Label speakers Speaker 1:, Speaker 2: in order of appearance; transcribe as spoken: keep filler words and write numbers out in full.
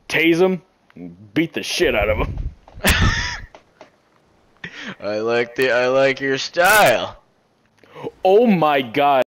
Speaker 1: tase him, and beat the shit out of him.
Speaker 2: I like the I like your style.
Speaker 1: Oh my god.